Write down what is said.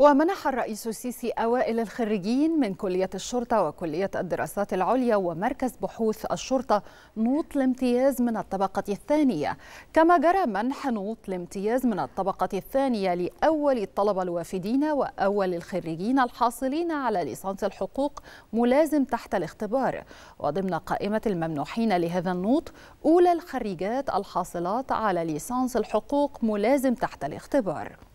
ومنح الرئيس السيسي أوائل الخريجين من كلية الشرطة وكلية الدراسات العليا ومركز بحوث الشرطة نوط الامتياز من الطبقة الثانية، كما جرى منح نوط الامتياز من الطبقة الثانية لأول الطلبة الوافدين وأول الخريجين الحاصلين على ليسانس الحقوق ملازم تحت الاختبار. وضمن قائمة الممنوحين لهذا النوط أولى الخريجات الحاصلات على ليسانس الحقوق ملازم تحت الاختبار.